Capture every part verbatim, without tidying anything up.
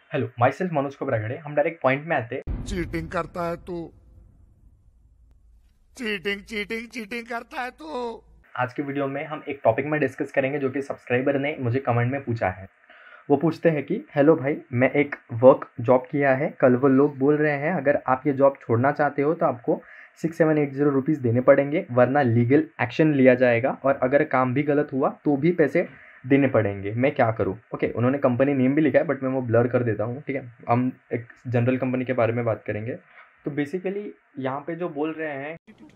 Hello, my self Manoj Kobragade. हम direct point में आते हैं। चीटिंग करता है तू। चीटिंग चीटिंग चीटिंग करता है तू। आज के वीडियो में हम एक टॉपिक में डिस्कस करेंगे जो कि सब्सक्राइबर ने मुझे कमेंट में पूछा है। वो पूछते हैं कि हेलो भाई, मैं एक वर्क जॉब किया है, कल वो लोग बोल रहे हैं अगर आप ये जॉब छोड़ना चाहते हो तो आपको six seven eight zero rupees देने पड़ेंगे, वरना लीगल एक्शन लिया जाएगा और अगर काम भी गलत हुआ तो भी पैसे देने पड़ेंगे। मैं क्या करूँ? ओके okay, उन्होंने कंपनी नेम भी लिखा है बट मैं वो ब्लर कर देता हूँ। ठीक है, हम एक जनरल कंपनी के बारे में बात करेंगे। तो बेसिकली यहाँ पे जो बोल रहे हैं,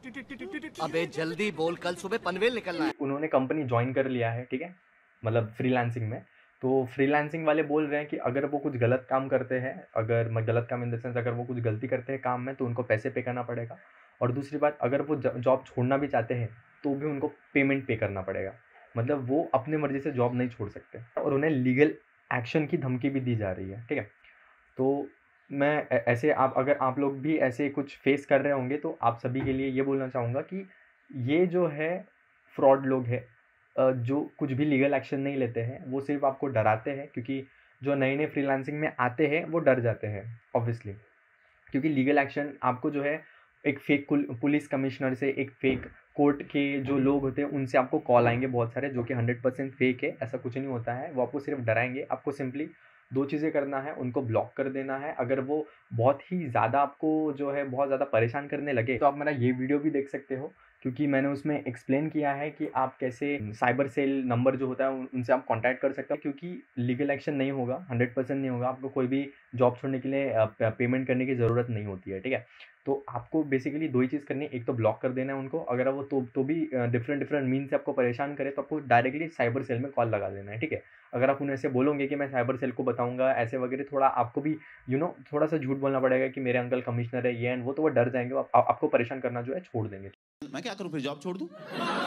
अबे जल्दी बोल, कल सुबह पनवेल निकलना है। उन्होंने कंपनी ज्वाइन कर लिया है, ठीक है, मतलब फ्रीलांसिंग में। तो फ्रीलांसिंग वाले बोल रहे हैं कि अगर वो कुछ गलत काम करते हैं, अगर मैं गलत काम इन द सेंस अगर वो कुछ गलती करते हैं काम में तो उनको पैसे पे करना पड़ेगा। और दूसरी बात, अगर वो जॉब छोड़ना भी चाहते हैं तो भी उनको पेमेंट पे करना पड़ेगा। मतलब वो अपनी मर्जी से जॉब नहीं छोड़ सकते और उन्हें लीगल एक्शन की धमकी भी दी जा रही है। ठीक है, तो मैं ऐसे आप अगर आप लोग भी ऐसे कुछ फेस कर रहे होंगे तो आप सभी के लिए ये बोलना चाहूँगा कि ये जो है फ्रॉड लोग हैं, जो कुछ भी लीगल एक्शन नहीं लेते हैं, वो सिर्फ आपको डराते हैं। क्योंकि जो नए नए फ्रीलांसिंग में आते हैं वो डर जाते हैं ऑब्वियसली, क्योंकि लीगल एक्शन आपको जो है एक फेक पुलिस कमिश्नर से, एक फेक कोर्ट के जो लोग होते हैं उनसे आपको कॉल आएंगे बहुत सारे, जो कि हंड्रेड परसेंट फेक है। ऐसा कुछ नहीं होता है, वो आपको सिर्फ डराएंगे। आपको सिंपली दो चीज़ें करना है, उनको ब्लॉक कर देना है। अगर वो बहुत ही ज़्यादा आपको जो है बहुत ज़्यादा परेशान करने लगे तो आप मेरा ये वीडियो भी देख सकते हो, क्योंकि मैंने उसमें एक्सप्लेन किया है कि आप कैसे साइबर सेल नंबर जो होता है उन- उनसे आप कांटेक्ट कर सकते हो। क्योंकि लीगल एक्शन नहीं होगा, हंड्रेड परसेंट नहीं होगा, आपको कोई भी जॉब छोड़ने के लिए पेमेंट करने की ज़रूरत नहीं होती है। ठीक है, तो आपको बेसिकली दो ही चीज़ करनी है, एक तो ब्लॉक कर देना है उनको। अगर वो तो तो भी डिफरेंट डिफरेंट मीन से आपको परेशान करे तो आपको डायरेक्टली साइबर सेल में कॉल लगा देना है। ठीक है, अगर आप उन्हें ऐसे बोलोगे कि मैं साइबर सेल को बताऊंगा ऐसे वगैरह, थोड़ा आपको भी यू नो थोड़ा सा झूठ बोलना पड़ेगा कि मेरे अंकल कमिश्नर है ये एंड वो, तो वो डर जाएंगे, वो आप, आपको परेशान करना जो है छोड़ देंगे। मैं क्या करूं, फिर जॉब छोड़ दूं?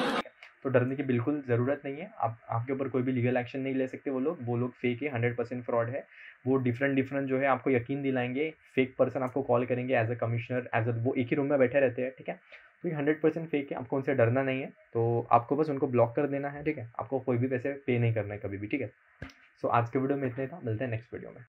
तो डरने की बिल्कुल ज़रूरत नहीं है। आप आपके ऊपर कोई भी लीगल एक्शन नहीं ले सकते। वो लोग वो लोग फेक है, हंड्रेड परसेंट फ्रॉड है। वो डिफरेंट डिफरेंट जो है आपको यकीन दिलाएंगे। फेक पर्सन आपको कॉल करेंगे as a commissioner, as a वो एक ही रूम में बैठे रहते हैं। ठीक है, तो ये हंड्रेड परसेंट फेक है, आपको उनसे डरना नहीं है। तो आपको बस उनको ब्लॉक कर देना है। ठीक है, आपको कोई भी पैसे पे नहीं करना है कभी भी। ठीक है, सो आज के वीडियो में इतना ही था, मिलते हैं नेक्स्ट वीडियो में।